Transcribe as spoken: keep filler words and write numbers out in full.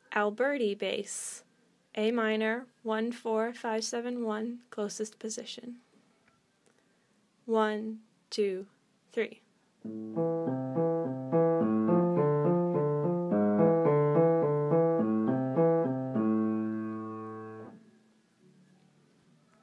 Alberti Bass, A minor, one four five seven one, closest position. One, two, three.